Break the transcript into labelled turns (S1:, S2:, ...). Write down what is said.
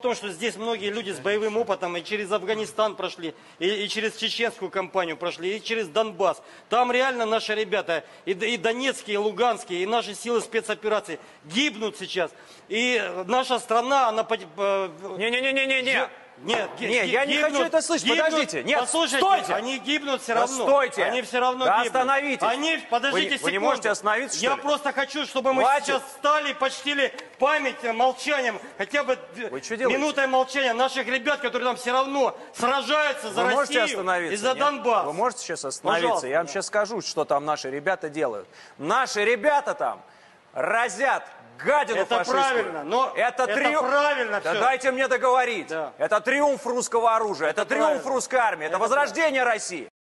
S1: Потому что здесь многие люди с боевым опытом и через Афганистан прошли, и через чеченскую кампанию прошли, и через Донбасс. Там реально наши ребята, и донецкие, и луганские, и наши силы спецопераций гибнут сейчас. И наша страна, она...
S2: Не-не-не-не-не-не!
S1: Нет,
S2: я не хочу это слышать. Подождите. Нет,
S1: послушайте,
S2: стойте.
S1: они гибнут все равно.
S2: Стойте.
S1: Они все равно
S2: да
S1: гибнут.
S2: Остановитесь.
S1: Они, подождите секунду.
S2: Вы не можете остановиться, что
S1: Я
S2: ли?
S1: просто хочу, чтобы мы
S2: Хватит.
S1: сейчас встали и почтили память молчанием, хотя бы минутой молчания наших ребят, которые там все равно сражаются за Россию и за Донбасс.
S2: Вы можете сейчас остановиться?
S1: Пожалуйста.
S2: Я вам сейчас скажу, что там наши ребята делают. Наши ребята там разят гадину
S1: Это
S2: фашистскую.
S1: правильно, но это правильно
S2: Да
S1: все.
S2: дайте мне договорить.
S1: Да.
S2: Это триумф русского оружия, это триумф
S1: правильно.
S2: русской армии, это возрождение России.